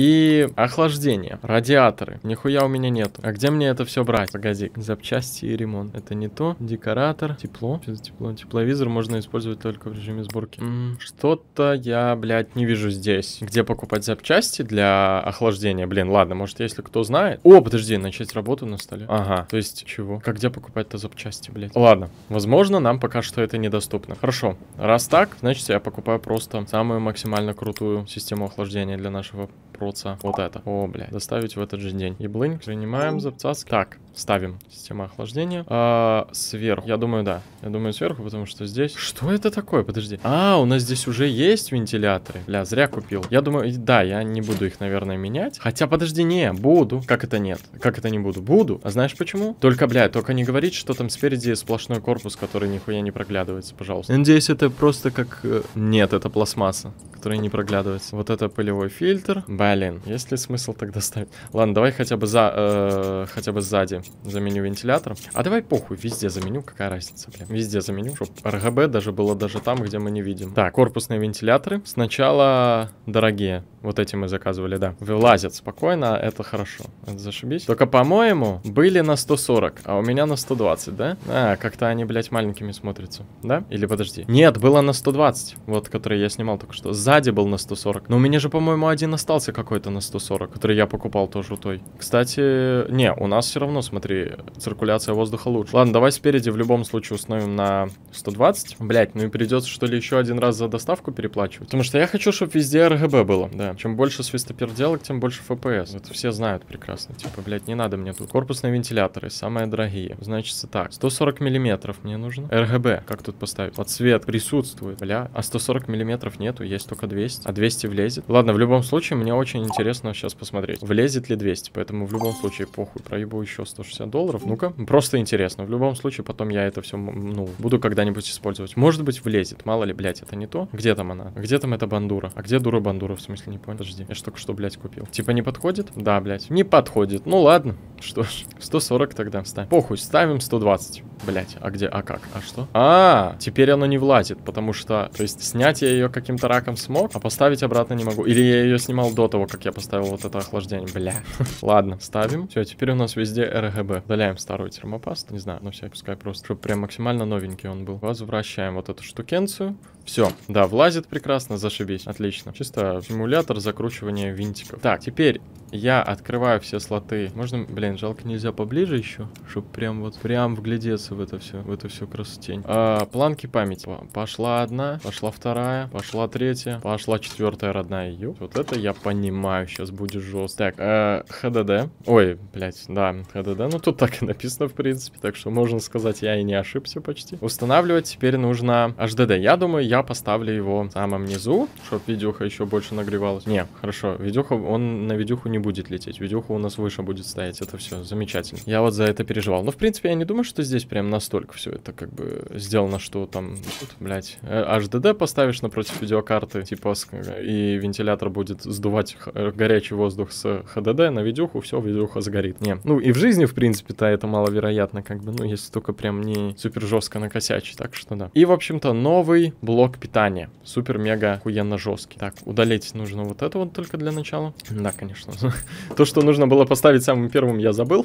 И охлаждение, радиаторы. Нихуя у меня нету. А где мне это все брать? Погоди, запчасти и ремонт. Это не то. Декоратор, тепло. Что за тепло? Тепловизор можно использовать только в режиме сборки. Что-то я, блядь, не вижу здесь. Где покупать запчасти для охлаждения? Блин, ладно, может, если кто знает. О, подожди, начать работу на столе. Ага, то есть чего? Как где покупать-то запчасти, блядь? Ладно, возможно, нам пока что это недоступно. Хорошо, раз так, значит, я покупаю просто самую максимально крутую систему охлаждения для нашего проца. Вот это. О, блядь, доставить в этот же день. Еблынь, принимаем запцаски. Так, ставим систему охлаждения. А, сверху. Я думаю, да. Я думаю, сверху, потому что здесь... Что это такое? Подожди. А, у нас здесь уже есть вентиляторы. Бля, зря купил. Я думаю, да, я не буду их, наверное, менять. Хотя, подожди, не, буду. Как это нет? Как это не буду? Буду. А знаешь почему? Только, бля, только не говорить, что там спереди сплошной корпус, который нихуя не проглядывается, пожалуйста. Надеюсь, это просто как... Нет, это пластмасса, которая не проглядывается. Вот это пылевой фильтр. Блин, есть ли смысл тогда ставить? Ладно, давай хотя бы за... Э, хотя бы сзади заменю вентилятор. А давай похуй, везде заменю. Какая разница, блин. Везде заменю, чтобы эр гэ бэ даже было даже там, где мы не видим. Так, корпусные вентиляторы. Сначала дорогие. Вот эти мы заказывали, да. Вылазят спокойно, это хорошо. Это зашибись. Только, по-моему, были на сто сорок, а у меня на сто двадцать, да? А, как-то они, блядь, маленькими смотрятся. Да? Или подожди. Нет, было на сто двадцать. Вот, который я снимал только что. Сзади был на сто сорок. Но у меня же, по-моему, один остался какой-то на сто сорок, который я покупал тоже той. Кстати, не, у нас все равно, смотри, циркуляция воздуха лучше. Ладно, давай спереди в любом случае установим на сто двадцать. Блять, ну и придется, что ли, еще один раз за доставку переплачивать. Потому что я хочу, чтобы везде эр гэ бэ было. Да. Чем больше свистоперделок, тем больше эф пи эс. Это все знают прекрасно. Типа, блять, не надо мне тут. Корпусные вентиляторы, самые дорогие. Значит, так, сто сорок миллиметров мне нужно. эр гэ бэ, как тут поставить? Вот цвет присутствует, бля. А сто сорок миллиметров нету, есть только двести. А двести влезет. Ладно, в любом случае, мне очень интересно сейчас посмотреть, влезет ли двести. Поэтому в любом случае, похуй, проебу еще сто шестьдесят долларов. Ну-ка, просто интересно. В любом случае, потом я это все, ну, буду когда-нибудь использовать. Может быть, влезет. Мало ли, блять, это не то. Где там она? Где там эта бандура? А где дура бандура? В смысле, не понял. Подожди. Я ж только что, блядь, купил. Типа не подходит? Да, блядь. Не подходит. Ну ладно. Что ж. сто сорок тогда ставим. Похуй, ставим сто двадцать. Блядь, а где? А как? А что? А, теперь оно не влазит, потому что... То есть снять я ее каким-то раком смог, а поставить обратно не могу. Или я ее снимал до того, как я поставил вот это охлаждение. Бля. Ладно, ставим. Все, теперь у нас везде эр гэ бэ. Удаляем старую термопасту. Не знаю, ну все, пускай просто. Чтобы прям максимально новенький он был. Возвращаем вот эту штукенцию. Все, да, влазит прекрасно, зашибись. Отлично. Чисто симулятор закручивания винтиков. Так, теперь я открываю все слоты. Можно, блин, жалко, нельзя поближе еще, чтобы прям вот, прям вглядеться в это все, в эту всю красотень. А, планки памяти. Пошла одна, пошла вторая, пошла третья, пошла четвертая родная. Ё, вот это я понимаю, сейчас будет жестко. Так, а, эйч ди ди. Ой, блядь, да, эйч ди ди. Ну, тут так и написано, в принципе, так что можно сказать, я и не ошибся почти. Устанавливать теперь нужно эйч ди ди. Я думаю, я поставлю его в самом низу, чтобы видюха еще больше нагревалась. Не, хорошо, видюха, он на видюху не будет лететь. Видюха у нас выше будет стоять. Это все замечательно. Я вот за это переживал. Но, в принципе, я не думаю, что здесь прям настолько все это как бы сделано, что там, тут, блядь, эйч ди ди поставишь напротив видеокарты, типа, и вентилятор будет сдувать горячий воздух с эйч ди ди на видюху, все, видюха загорит. Не, ну и в жизни, в принципе-то, это маловероятно, как бы, ну, если только прям не супер жестко накосячить, так что да. И, в общем-то, новый блок питания. Супер-мега охуенно жесткий. Так, удалить нужно вот это вот только для начала. Да, конечно. То, что нужно было поставить самым первым, я забыл.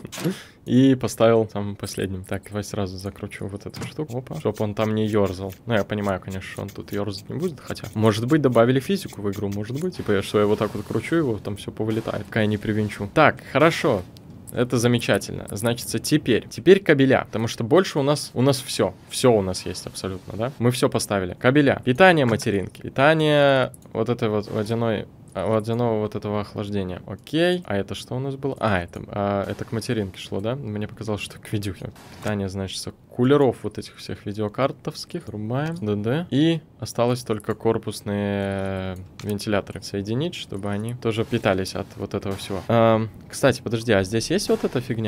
И поставил самым последним. Так, давай сразу закручу вот эту штуку. Опа. Чтоб он там не ерзал. Ну, я понимаю, конечно, что он тут ерзать не будет. Хотя, может быть, добавили физику в игру. Может быть. Типа, что я вот так вот кручу его, там все повылетает. Пока я не привинчу. Так, хорошо. Это замечательно. Значит, теперь, теперь кабеля, потому что больше у нас, у нас все, все у нас есть абсолютно, да? Мы все поставили. Кабеля, питание материнки, питание вот этой вот водяной, водяного вот этого охлаждения. Окей. А это что у нас было? А, это, а, это к материнке шло, да? Мне показалось, что к видюхе. Питание, значит, кулеров вот этих всех видеокартовских. Рубаем. ДД. И осталось только корпусные вентиляторы соединить, чтобы они тоже питались от вот этого всего. А, кстати, подожди, а здесь есть вот эта фигня?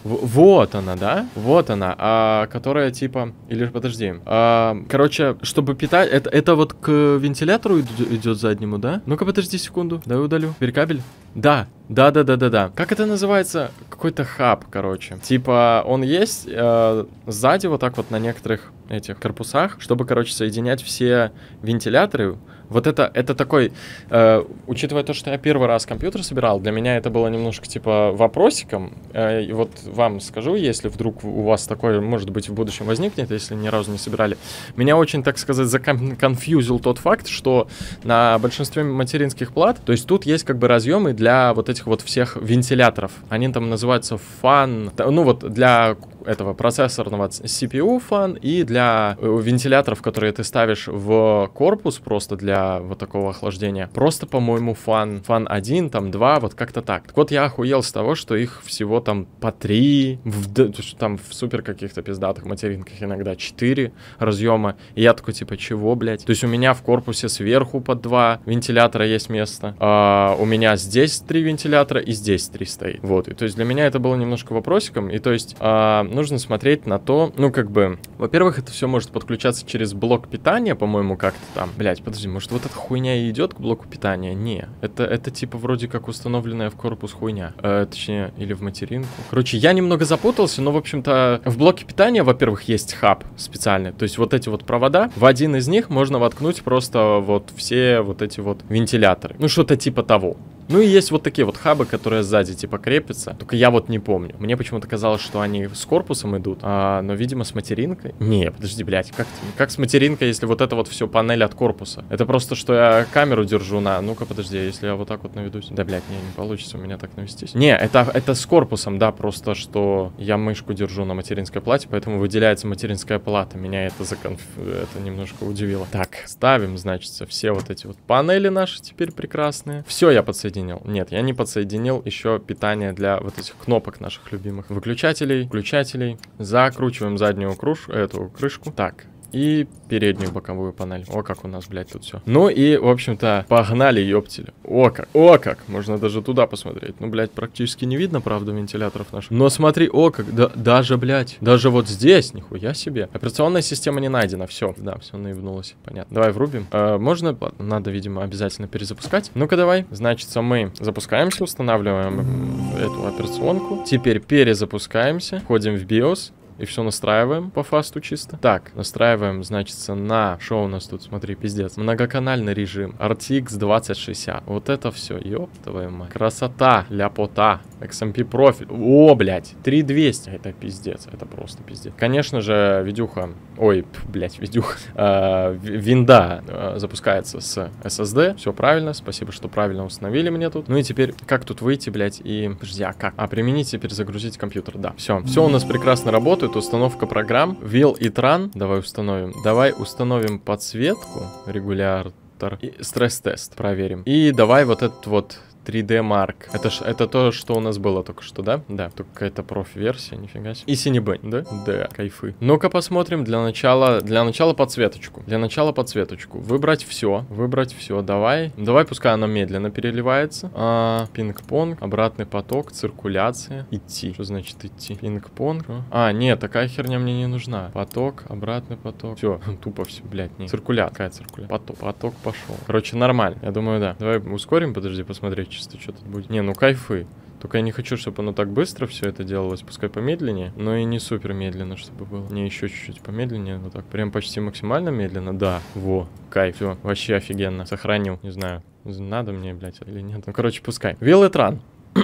В вот она, да? Вот она, а, которая типа... Или подожди. А, короче, чтобы питать... Это, это вот к вентилятору идет заднему, да? Ну-ка, подожди секунду. Давай удалю. Перекабель. Да. Да-да-да-да-да. Как это называется? Какой-то хаб, короче. Типа, он есть э, сзади вот так вот на некоторых этих корпусах, чтобы, короче, соединять все вентиляторы. Вот это, это такой, э, учитывая то, что я первый раз компьютер собирал, для меня это было немножко, типа, вопросиком. Э, и вот вам скажу, если вдруг у вас такое, может быть, в будущем возникнет, если ни разу не собирали. Меня очень, так сказать, законфьюзил тот факт, что на большинстве материнских плат, то есть тут есть как бы разъемы для вот этих вот всех вентиляторов. Они там называются фан, ну вот для этого процессорного си пи ю фан и для вентиляторов, которые ты ставишь в корпус просто для вот такого охлаждения. Просто, по-моему, фан, фан один, там два, вот как-то так. Так вот, я охуел с того, что их всего там по три, в, там в супер каких-то пиздатых материнках иногда четыре разъема. И я такой, типа, чего, блядь? То есть у меня в корпусе сверху по два вентилятора есть место, а у меня здесь три вентилятора и здесь три стоит. Вот, и то есть для меня это было немножко вопросиком, и то есть а, нужно смотреть на то, ну, как бы, во-первых, это все может подключаться через блок питания, по-моему, как-то там. Блять, подожди, может, вот эта хуйня и идет к блоку питания? Не, это, это типа вроде как установленная в корпус хуйня. Э, точнее, или в материнку. Короче, я немного запутался, но, в общем-то, в блоке питания, во-первых, есть хаб специальный. То есть вот эти вот провода, в один из них можно воткнуть просто вот все вот эти вот вентиляторы. Ну, что-то типа того. Ну и есть вот такие вот хабы, которые сзади типа крепятся. Только я вот не помню. Мне почему-то казалось, что они с корпусом идут, а, но, видимо, с материнкой. Не, подожди, блядь, как, как с материнкой, если вот это вот все панель от корпуса? Это просто, что я камеру держу на... Ну-ка, подожди, если я вот так вот наведусь. Да, блядь, не, не получится у меня так навестись. Не, это, это с корпусом, да, просто, что я мышку держу на материнской плате, поэтому выделяется материнская плата. Меня это, законф... это немножко удивило. Так, ставим, значит, все вот эти вот панели наши теперь прекрасные. Все, я подсоединил. Нет, я не подсоединил еще питание для вот этих кнопок наших любимых. Выключателей, включателей. Закручиваем заднюю круж, эту крышку. Так. И переднюю боковую панель. О, как у нас, блядь, тут все. Ну и, в общем-то, погнали, ёптели. О, как, о, как. Можно даже туда посмотреть. Ну, блядь, практически не видно, правда, вентиляторов наших. Но смотри, о, как, да, даже, блядь, даже вот здесь, нихуя себе. Операционная система не найдена, все. Да, все наебнулось, понятно. Давай врубим. Э, можно, надо, видимо, обязательно перезапускать. Ну-ка, давай. Значит, мы запускаемся, устанавливаем эту операционку. Теперь перезапускаемся, входим в биос. И все настраиваем по фасту чисто. Так, настраиваем, значит, на... Что у нас тут? Смотри, пиздец. Многоканальный режим. эр ти икс двадцать шестьдесят. Вот это все. Ёб твою мать. Красота. Ляпота. икс эм пи профиль. О, блядь. три двести. Это пиздец. Это просто пиздец. Конечно же, видюха... Ой, блядь, видюха. Э, винда э, запускается с эс эс ди. Все правильно. Спасибо, что правильно установили мне тут. Ну и теперь, как тут выйти, блядь, и... Подожди, а как? А, применить теперь загрузить компьютер. Да, все. Все у нас прекрасно работает. Установка программ. Will и Tran. Давай установим. Давай установим подсветку. Регулятор. И стресс-тест проверим. И давай вот этот вот три дэ Mark. Это, ж, это то, что у нас было только что, да? Да. Только это проф-версия, нифига себе. И Cinebench, да? Да, кайфы. Ну-ка посмотрим для начала, для начала подсветочку. Для начала подсветочку. Выбрать все. Выбрать все. Давай. Давай, пускай она медленно переливается. А, пинг-понг. Обратный поток. Циркуляция. Идти. Что значит идти? Пинг-понг. А, нет, такая херня мне не нужна. Поток. Обратный поток. Все. Тупо все, блядь. Не. Циркуляция. Какая циркуляция? Поток. Поток пошел. Короче, нормально. Я думаю, да. Давай ускорим. Подожди, посмотреть. Чисто что тут будет. Не, ну кайфы. Только я не хочу, чтобы оно так быстро все это делалось. Пускай помедленнее, но и не супер медленно, чтобы было. Не, еще чуть-чуть помедленнее. Вот так. Прям почти максимально медленно. Да. Во. Кайф. Все. Вообще офигенно. Сохранил. Не знаю, надо мне, блядь, или нет. Ну, короче, пускай. Will и Tran.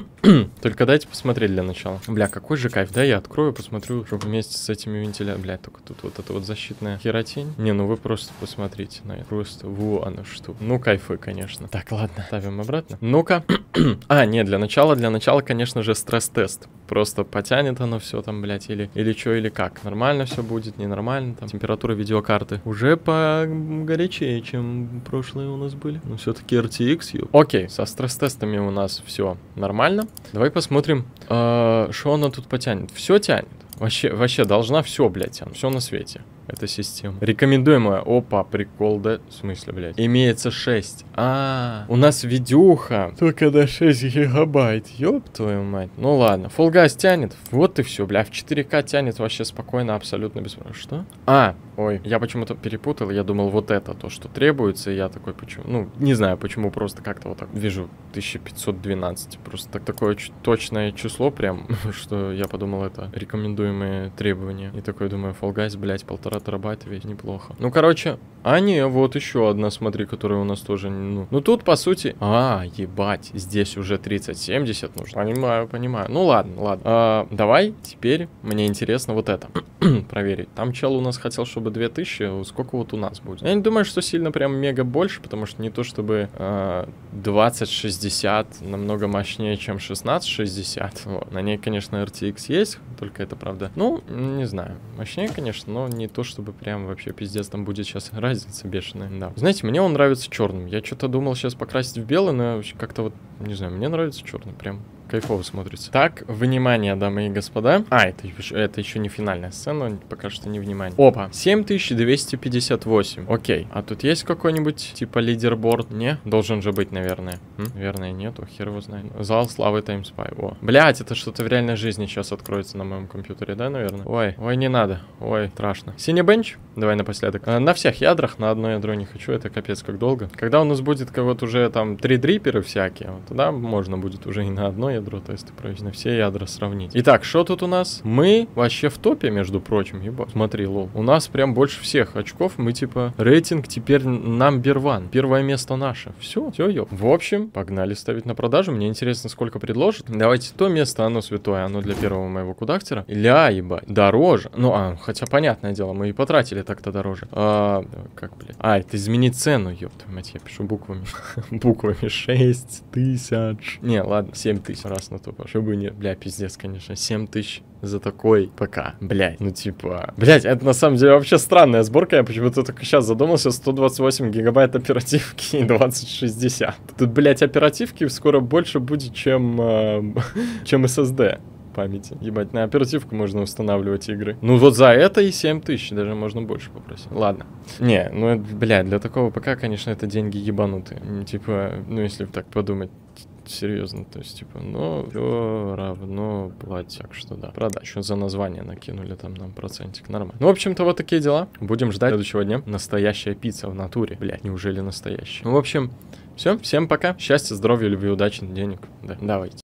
Только дайте посмотреть для начала. Бля, какой же кайф. Да, я открою, посмотрю, чтобы вместе с этими вентиляторами. Бля, только тут вот эта вот защитная херотень. Не, ну вы просто посмотрите на это. Просто, во оно что. Ну, кайфы, конечно. Так, ладно, ставим обратно. Ну-ка. А, нет, для начала, для начала, конечно же, стресс-тест. Просто потянет оно все там, блядь, или, или что, или как. Нормально все будет, ненормально. Там температура видеокарты уже погорячее, чем прошлые у нас были. Но все-таки эр ти икс, ё. Окей, со стресс-тестами у нас все нормально. Давай посмотрим, что она тут потянет. Все тянет. Вообще, вообще должна все, блядь, тянуть. Все на свете. эта система. Рекомендуемая. Опа, прикол, да? В смысле, блядь? Имеется шесть. А, у нас видюха. Только на шесть гигабайт. Ёб твою мать. Ну ладно. Fall Guys тянет. Вот и все, бля. В четыре ка тянет вообще спокойно, абсолютно без... Что? А, ой, я почему-то перепутал. Я думал, вот это то, что требуется. И я такой, почему? Ну, не знаю, почему, просто как-то вот так вижу тысяча пятьсот двенадцать. Просто так, такое точное число прям, что я подумал, это рекомендуемые требования. И такой думаю, Fall Guys, блядь, полтора терабайта ведь неплохо. Ну, короче, а не, вот еще одна, смотри, которая у нас тоже, ну, ну тут, по сути, а, ебать, здесь уже тридцать семьдесят нужно. Понимаю, понимаю. Ну, ладно, ладно. А, давай, теперь мне интересно вот это проверить. Там чел у нас хотел, чтобы две тысячи, сколько вот у нас будет? Я не думаю, что сильно прям мега больше, потому что не то, чтобы а, двадцать шестьдесят намного мощнее, чем шестнадцать шестьдесят. Вот. На ней, конечно, эр ти экс есть, только это правда. Ну, не знаю. Мощнее, конечно, но не то, чтобы прям вообще пиздец там будет сейчас разница бешеная. Да. Знаете, мне он нравится черным. Я что-то думал сейчас покрасить в белый, но как-то вот, не знаю, мне нравится черный прям. Кайфово смотрится. Так, внимание, дамы и господа. А, это, это еще не финальная сцена, пока что не внимание. Опа, семь тысяч двести пятьдесят восемь. Окей, а тут есть какой-нибудь типа лидерборд? Не? Должен же быть, наверное. М? Наверное, нету, хер его знает. Зал славы Таймспай. О, блять, это что-то в реальной жизни сейчас откроется на моем компьютере, да, наверное? Ой, ой, не надо. Ой, страшно. Синий бенч? Давай напоследок. А, на всех ядрах, на одно ядро не хочу, это капец как долго. Когда у нас будет как вот уже там три дриперы всякие, вот, тогда можно будет уже и на одно ядро, то есть на все ядра сравнить. Итак, что тут у нас? Мы вообще в топе, между прочим, ебать. Смотри, лол. У нас прям больше всех очков, мы типа рейтинг теперь number one. Первое место наше. Все, все, ёп. В общем, погнали ставить на продажу. Мне интересно, сколько предложат. Давайте то место, оно святое, оно для первого моего кудахтера. Ля, ебать. Дороже. Ну, а, хотя, понятное дело, мы и потратили так-то дороже. А, как, блядь? А, это изменить цену, ёпта, мать, я пишу буквами. Буквами шесть тысяч. Не, ладно, семь тысяч раз на то. Чтобы не, бля, пиздец, конечно, семь тысяч за такой ПК, блядь, ну типа, блядь, это на самом деле вообще странная сборка, я почему-то только сейчас задумался, сто двадцать восемь гигабайт оперативки и двадцать шестьдесят. Тут, блядь, оперативки скоро больше будет, чем, э, чем эс эс ди памяти. Ебать, на оперативку можно устанавливать игры. Ну вот за это и семь тысяч, даже можно больше попросить. Ладно. Не, ну, блядь, для такого ПК, конечно, это деньги ебанутые. Типа, ну если так подумать, серьезно, то есть, типа, ну, все равно платят, так что да. Продать. Еще за название накинули там нам процентик. Нормально. Ну, в общем-то, вот такие дела. Будем ждать следующего дня. Настоящая пицца в натуре. Блядь, неужели настоящая? Ну, в общем, все. Всем пока. Счастья, здоровья, любви, удачи, денег. Да, давайте.